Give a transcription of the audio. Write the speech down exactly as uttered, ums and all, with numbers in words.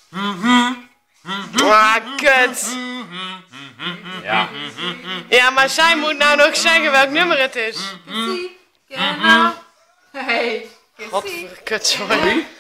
Ah, kut. Ja. Ja, maar zij moet nou nog zeggen welk nummer het is. Genau. Hey. Godver, kut, sorry.